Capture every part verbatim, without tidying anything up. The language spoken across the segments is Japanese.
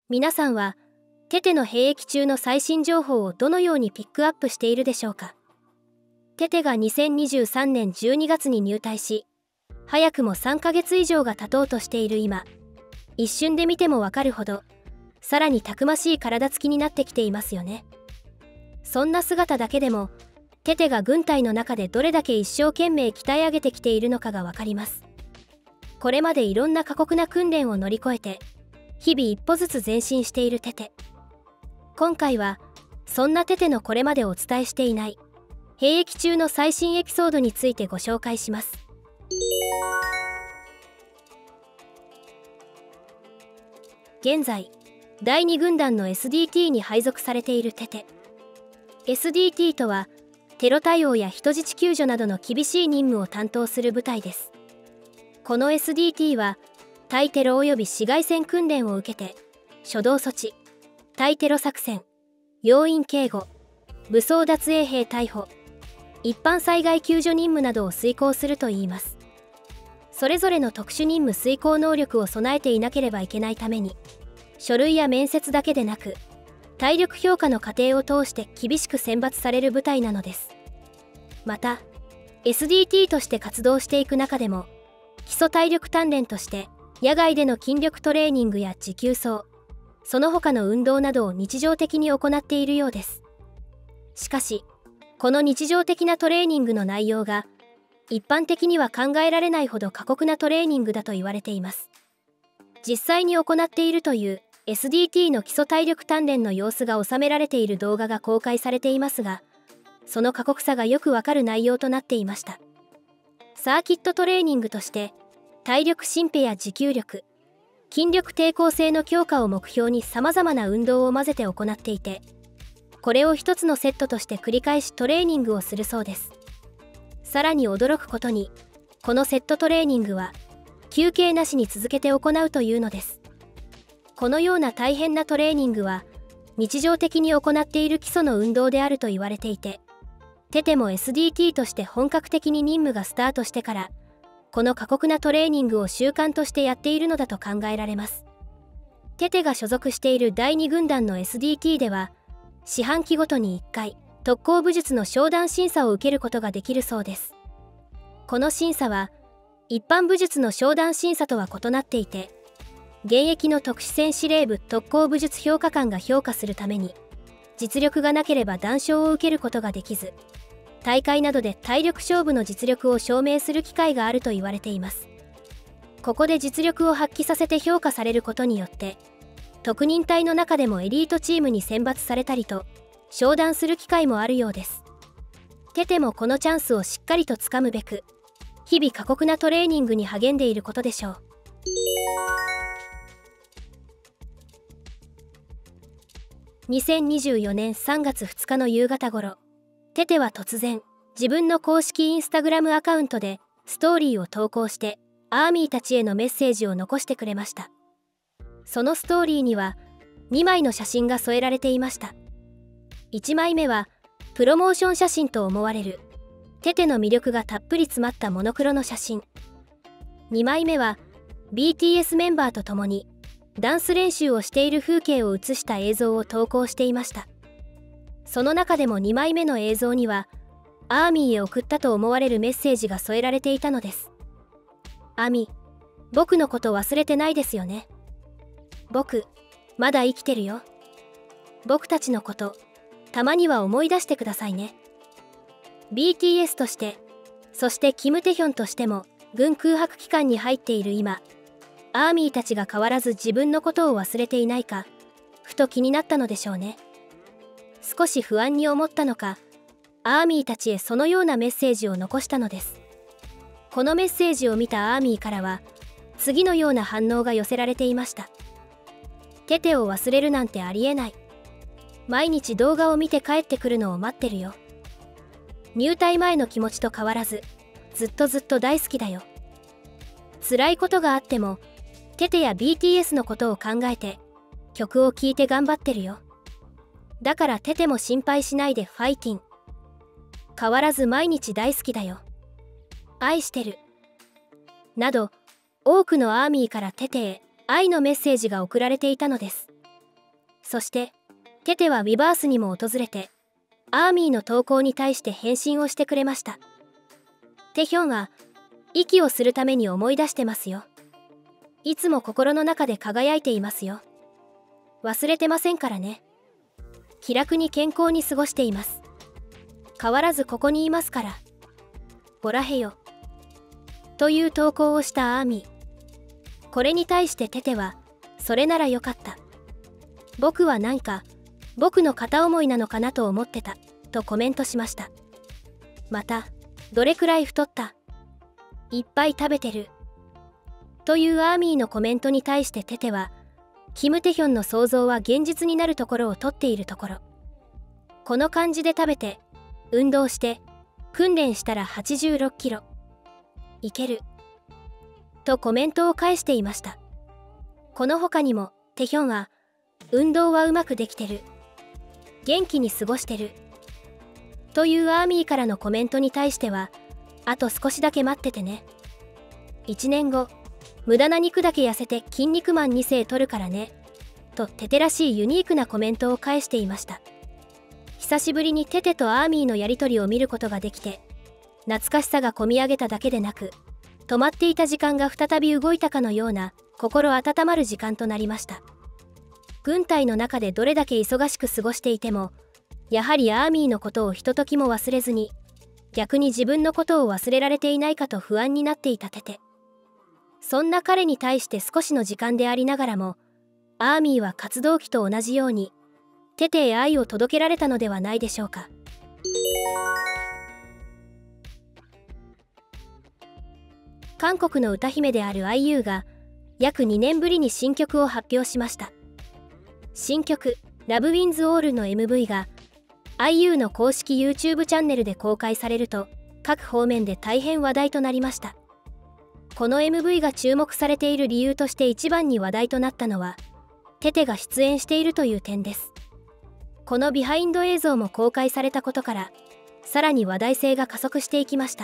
皆さんはテテの兵役中の最新情報をどのようにピックアップしているでしょうか。テテがにせんにじゅうさんねんじゅうにがつに入隊し、早くもさんかげつ以上が経とうとしている今、一瞬で見てもわかるほどさらにたくましい体つきになってきていますよね。そんな姿だけでもテテが軍隊の中でどれだけ一生懸命鍛え上げてきているのかがわかります。これまでいろんな過酷な訓練を乗り越えて日々一歩ずつ前進しているテテ。今回はそんなテテのこれまでお伝えしていない兵役中の最新エピソードについてご紹介します。現在だいに軍団の エスディーティー に配属されているテテ。 エスディーティー とはテロ対応や人質救助などの厳しい任務を担当する部隊です。この エスディーティー は対テロ及び市街戦訓練を受けて初動措置、対テロ作戦、要員警護、武装脱衛兵逮捕、一般災害救助任務などを遂行するといいます。それぞれの特殊任務遂行能力を備えていなければいけないために、書類や面接だけでなく体力評価の過程を通して厳しく選抜される部隊なのです。また エスディーティー として活動していく中でも基礎体力鍛錬として野外での筋力トレーニングや持久走、その他の運動などを日常的に行っているようです。しかしこの日常的なトレーニングの内容が一般的には考えられないほど過酷なトレーニングだと言われています。実際に行っているという エスディーティー の基礎体力鍛錬の様子が収められている動画が公開されていますが、その過酷さがよくわかる内容となっていました。サーキットトレーニングとして体力心肺や持久力、筋力抵抗性の強化を目標にさまざまな運動を混ぜて行っていて、これを一つのセットとして繰り返しトレーニングをするそうです。さらに驚くことに、このセットトレーニングは休憩なしに続けて行うというのです。このような大変なトレーニングは日常的に行っている基礎の運動であると言われていて、テテも エスディーティー として本格的に任務がスタートしてからこの過酷なトレーニングを習慣としてやっているのだと考えられます。テテが所属しているだいに軍団の エスディーティー では四半期ごとにいっかい特攻武術の商談審査を受けることができるそうです。この審査は一般武術の商談審査とは異なっていて、現役の特殊戦司令部特攻武術評価官が評価するために実力がなければ断賞を受けることができず、大会などで体力勝負の実力を証明する機会があると言われています。ここで実力を発揮させて評価されることによって特任隊の中でもエリートチームに選抜されたりと商談する機会もあるようです。テテもこのチャンスをしっかりとつかむべく日々過酷なトレーニングに励んでいることでしょう。にせんにじゅうよねんさんがつふつかの夕方頃、テテは突然自分の公式インスタグラムアカウントでストーリーを投稿してアーミーたちへのメッセージを残してくれました。そのストーリーにはにまいの写真が添えられていました。いちまいめはプロモーション写真と思われるテテの魅力がたっぷり詰まったモノクロの写真。にまいめは ビーティーエス メンバーと共にダンス練習をしている風景を写した映像を投稿していました。その中でもにまいめの映像にはアーミーへ送ったと思われるメッセージが添えられていたのです。アミ、僕のこと忘れてないですよね。僕、まだ生きてるよ。僕たちのこと、たまには思い出してくださいね。ビーティーエス として、そしてキム・テヒョンとしても軍空白期間に入っている今、アーミーたちが変わらず自分のことを忘れていないか、ふと気になったのでしょうね。少し不安に思ったのか、アーミーたちへそのようなメッセージを残したのです。このメッセージを見たアーミーからは次のような反応が寄せられていました。テテを忘れるなんてありえない。毎日動画を見て帰ってくるのを待ってるよ。入隊前の気持ちと変わらずずっとずっと大好きだよ。辛いことがあってもテテや ビーティーエス のことを考えて曲を聴いて頑張ってるよ。だからテテも心配しないでファイティン。変わらず毎日大好きだよ。愛してる。など多くのアーミーからテテへ愛のメッセージが送られていたのです。 そしてテテはウィバースにも訪れてアーミーの投稿に対して返信をしてくれました。テヒョンは息をするために思い出してますよ。いつも心の中で輝いていますよ。忘れてませんからね。気楽に健康に過ごしています。変わらずここにいますから。ボラヘヨ。という投稿をしたアーミー。これに対してテテは、それならよかった。僕はなんか、僕の片思いなのかなと思ってた、とコメントしました。また、どれくらい太った？いっぱい食べてる。というアーミーのコメントに対してテテは、キム・テヒョンの想像は現実になるところをとっているところ。この感じで食べて、運動して、訓練したらはちじゅうろっキロ。いける。とコメントを返していました。この他にも、テヒョンは、運動はうまくできてる。元気に過ごしてる。というアーミーからのコメントに対しては、あと少しだけ待っててね。いちねんご、無駄な肉だけ痩せて筋肉マンに世取るからね。とテテらしいユニークなコメントを返していました。久しぶりにテテとアーミーのやりとりを見ることができて、懐かしさがこみ上げただけでなく、止まっていた時間が再び動いたかのような心温まる時間となりました。軍隊の中でどれだけ忙しく過ごしていても、やはりアーミーのことをひとときも忘れずに、逆に自分のことを忘れられていないかと不安になっていたテテ。そんな彼に対して少しの時間でありながらも、アーミーは活動期と同じように、テテへ愛を届けられたのではないでしょうか。韓国の歌姫である アイユー が、約にねんぶりに新曲を発表しました。新曲、Love Wins All の エムブイ が、アイユー の公式 YouTube チャンネルで公開されると、各方面で大変話題となりました。この エムブイ が注目されている理由として一番に話題となったのは、テテが出演しているという点です。このビハインド映像も公開されたことから、さらに話題性が加速していきました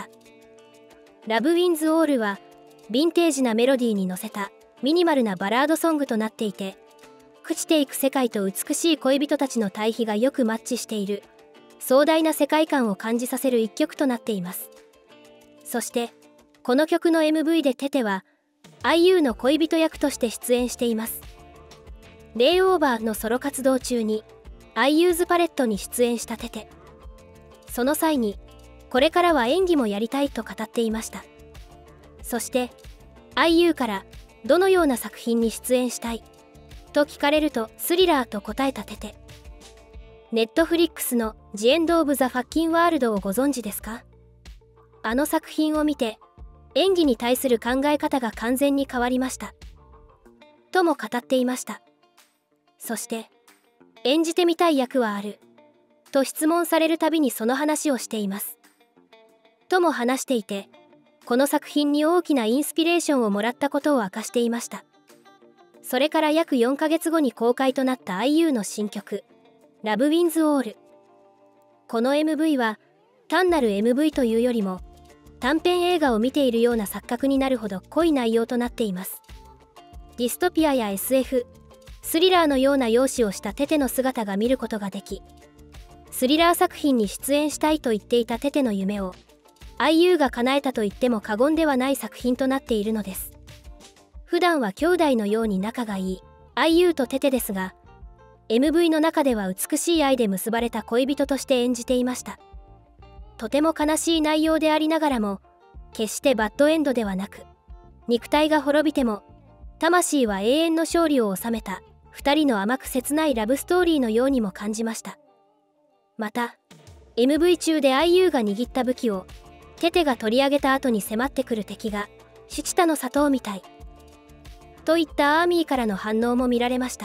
。Love Wins All は、ヴィンテージなメロディーに乗せたミニマルなバラードソングとなっていて、朽ちていく世界と美しい恋人たちの対比がよくマッチしている、壮大な世界観を感じさせる一曲となっています。そして、この曲の エムブイ でテテは、アイユー の恋人役として出演しています。レイオーバーのソロ活動中に、アイユーズパレットに出演したテテ。その際に、これからは演技もやりたいと語っていました。そして、アイユー からどのような作品に出演したいと聞かれるとスリラーと答えたテテ。ネットフリックスのジエンド・オブ・ザ・ファッキン・ワールドをご存知ですか？あの作品を見て、演技に対する考え方が完全に変わりました。とも語っていました。そして、演じてみたい役はあると質問されるたびにその話をしています。とも話していて、この作品に大きなインスピレーションをもらったことを明かしていました。それから約よんかげつごに公開となった アイユー の新曲、Love Wins All。この エムブイ は、単なる エムブイ というよりも、短編映画を見ているような錯覚になるほど濃い内容となっています。ディストピアや エスエフ、スリラーのような容姿をしたテテの姿が見ることができ、スリラー作品に出演したいと言っていたテテの夢を、アイユー が叶えたと言っても過言ではない作品となっているのです。普段は兄弟のように仲がいい アイユー とテテですが、エムブイ の中では美しい愛で結ばれた恋人として演じていました。とても悲しい内容でありながらも、決してバッドエンドではなく、肉体が滅びても、魂は永遠の勝利を収めた、二人の甘く切ないラブストーリーのようにも感じました。また、エムブイ 中で アイユー が握った武器を、テテが取り上げた後に迫ってくる敵が、シチタの砂糖みたい。といったアーミーからの反応も見られました。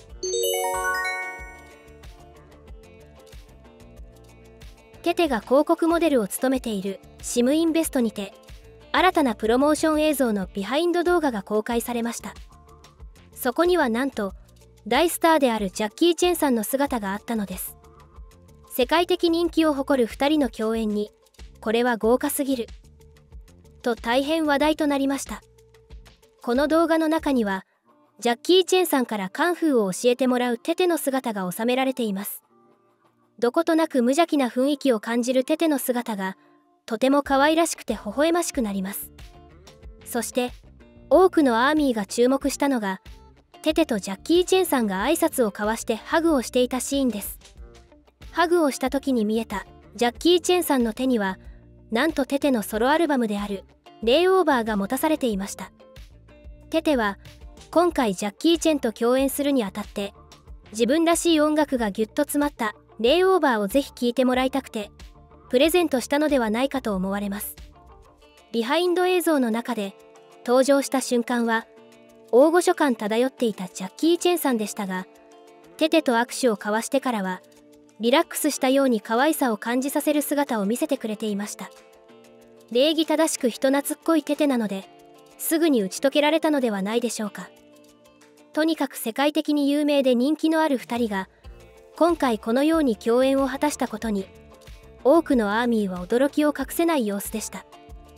テテが広告モデルを務めているシムインベストにて、新たなプロモーション映像のビハインド動画が公開されました。そこにはなんと、大スターであるジャッキー・チェンさんの姿があったのです。世界的人気を誇るふたりの共演に、これは豪華すぎる。と大変話題となりました。この動画の中には、 ジャッキー・チェンさんからカンフーを教えてもらうテテの姿が収められています。どことなく無邪気な雰囲気を感じるテテの姿がとても可愛らしくて微笑ましくなります。そして多くのアーミーが注目したのがテテとジャッキー・チェンさんが挨拶を交わしてハグをしていたシーンです。ハグをした時に見えたジャッキー・チェンさんの手にはなんとテテのソロアルバムであるレイオーバーが持たされていました。テテは今回ジャッキー・チェンと共演するにあたって自分らしい音楽がぎゅっと詰まったレイオーバーをぜひ聴いてもらいたくてプレゼントしたのではないかと思われます。ビハインド映像の中で登場した瞬間は大御所感漂っていたジャッキー・チェンさんでしたが、テテと握手を交わしてからはリラックスしたように可愛さを感じさせる姿を見せてくれていました。礼儀正しく人懐っこいテテなのですぐに打ち解けられたのではないでしょうか。とにかく世界的に有名で人気のあるふたりが今回このように共演を果たしたことに多くのアーミーは驚きを隠せない様子でした。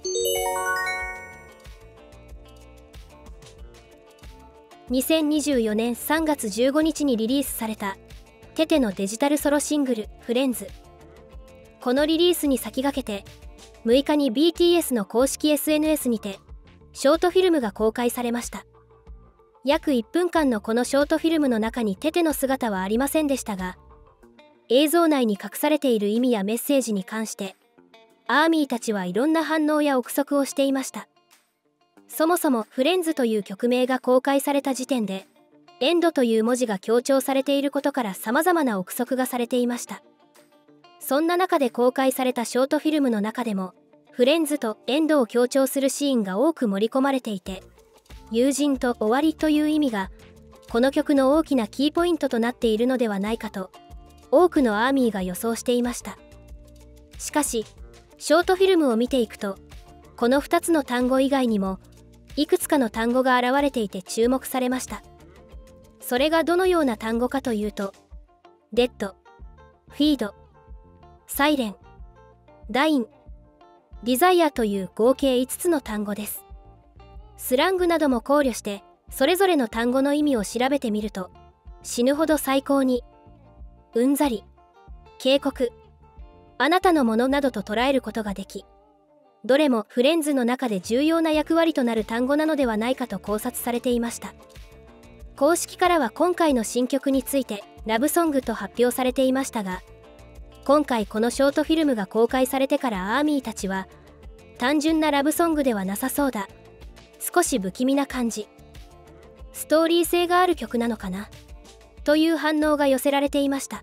にせんにじゅうよねんさんがつじゅうごにちにリリースされたテテのデジタルソロシングル「フレンズ」。このリリースに先駆けてむいかに ビーティーエス の公式 エスエヌエス にてショートフィルムが公開されました。約いっぷんかんのこのショートフィルムの中にテテの姿はありませんでしたが、映像内に隠されている意味やメッセージに関してアーミーたちはいろんな反応や憶測をしていました。そもそも「フレンズ」という曲名が公開された時点でエンドという文字が強調されていることから様々な憶測がされていました。そんな中で公開されたショートフィルムの中でもフレンズとエンドを強調するシーンが多く盛り込まれていて、友人と終わりという意味がこの曲の大きなキーポイントとなっているのではないかと多くのアーミーが予想していました。しかしショートフィルムを見ていくとこのふたつの単語以外にもいくつかの単語が現れていて注目されました。それがどのような単語かというとデッド、フィード、サイレン、ダイン、ディザイアという合計いつつの単語です。スラングなども考慮してそれぞれの単語の意味を調べてみると死ぬほど最高に、うんざり、警告、あなたのものなどと捉えることができ、どれもフレンズの中で重要な役割となる単語なのではないかと考察されていました。公式からは今回の新曲についてラブソングと発表されていましたが、今回このショートフィルムが公開されてからアーミーたちは単純なラブソングではなさそうだ、少し不気味な感じ、ストーリー性がある曲なのかなという反応が寄せられていました。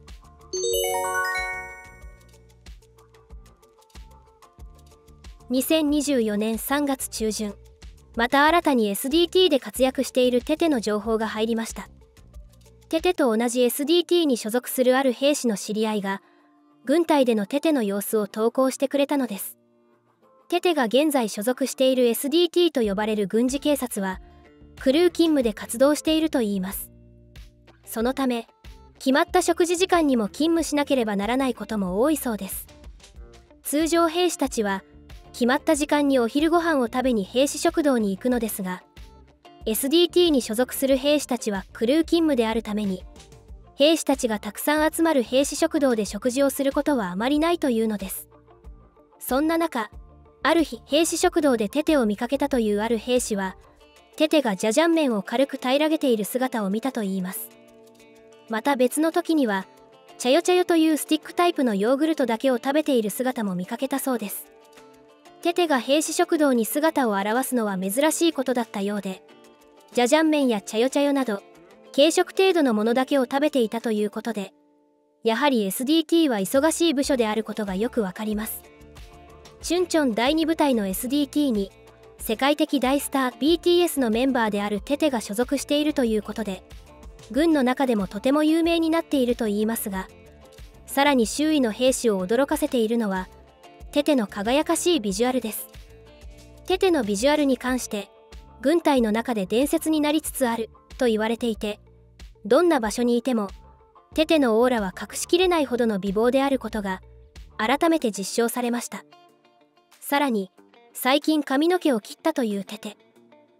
にせんにじゅうよねんさんがつちゅうじゅん、また新たに エスディーティー で活躍しているテテの情報が入りました。テテと同じ エスディーティー に所属するある兵士の知り合いが軍隊でのテテの様子を投稿してくれたのです。テテが現在所属している エスディーティー と呼ばれる軍事警察はクルー勤務で活動しているといいます。そのため決まった食事時間にも勤務しなければならないことも多いそうです。通常兵士たちは決まった時間にお昼ご飯を食べに兵士食堂に行くのですが、 エスディーティー に所属する兵士たちはクルー勤務であるために兵士たちがたくさん集まる兵士食堂で食事をすることはあまりないというのです。そんな中、ある日兵士食堂でテテを見かけたというある兵士はテテがジャジャン麺を軽く平らげている姿を見たといいます。また別の時にはチャヨチャヨというスティックタイプのヨーグルトだけを食べている姿も見かけたそうです。テテが兵士食堂に姿を現すのは珍しいことだったようで、ジャジャン麺やチャヨチャヨなど軽食程度のものだけを食べていたということで、やはり エスディーティー は忙しい部署であることがよくわかります。チュンチョンだいに部隊の エスディーティー に世界的大スター ビーティーエス のメンバーであるテテが所属しているということで、軍の中でもとても有名になっているといいますが、さらに周囲の兵士を驚かせているのはテテの輝かしいビジュアルです。テテのビジュアルに関して軍隊の中で伝説になりつつあると言われていて、どんな場所にいてもテテのオーラは隠しきれないほどの美貌であることが改めて実証されました。さらに最近髪の毛を切ったというテテ。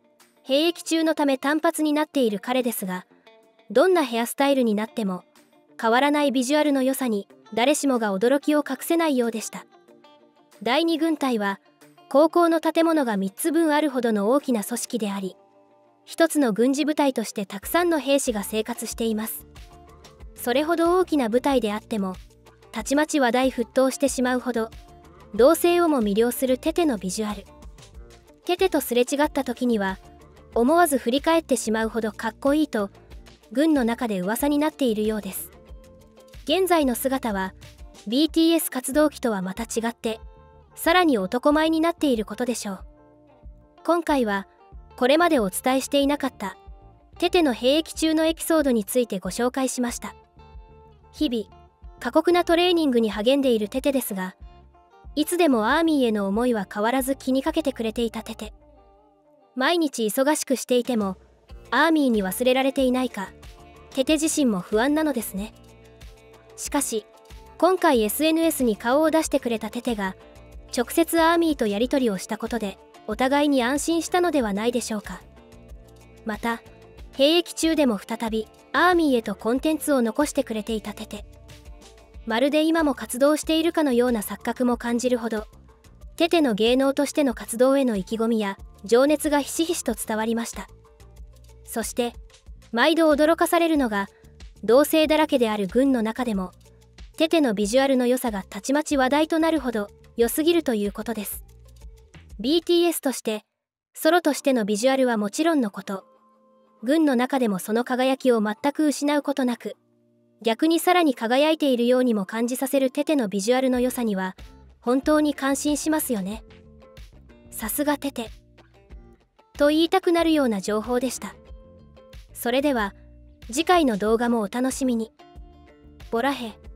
兵役中のため短髪になっている彼ですが、どんなヘアスタイルになっても変わらないビジュアルの良さに誰しもが驚きを隠せないようでした。だいに軍隊は高校の建物がみっつぶんあるほどの大きな組織であり、一つの軍事部隊としてたくさんの兵士が生活しています。それほど大きな部隊であっても、たちまち話題沸騰してしまうほど同性をも魅了するテテのビジュアル。テテとすれ違った時には思わず振り返ってしまうほどかっこいいと軍の中で噂になっているようです。現在の姿は ビーティーエス 活動期とはまた違って、さらに男前になっていることでしょう。今回はこれまでお伝えしていなかったテテの兵役中のエピソードについてご紹介しました。日々過酷なトレーニングに励んでいるテテですが、いつでもアーミーへの思いは変わらず気にかけてくれていたテテ。毎日忙しくしていてもアーミーに忘れられていないか、テテ自身も不安なのですね。しかし今回 エスエヌエス に顔を出してくれたテテが直接アーミーとやり取りをしたことでお互いに安心したのではないでしょうか。また兵役中でも再びアーミーへとコンテンツを残してくれていたテテ。まるで今も活動しているかのような錯覚も感じるほど、テテの芸能としての活動への意気込みや情熱がひしひしと伝わりました。そして毎度驚かされるのが、同性だらけである軍の中でもテテのビジュアルの良さがたちまち話題となるほど良すぎるということです。 ビーティーエス としてソロとしてのビジュアルはもちろんのこと、軍の中でもその輝きを全く失うことなく、逆にさらに輝いているようにも感じさせるテテのビジュアルの良さには本当に感心しますよね。さすがテテと言いたくなるような情報でした。それでは次回の動画もお楽しみに。ボラヘ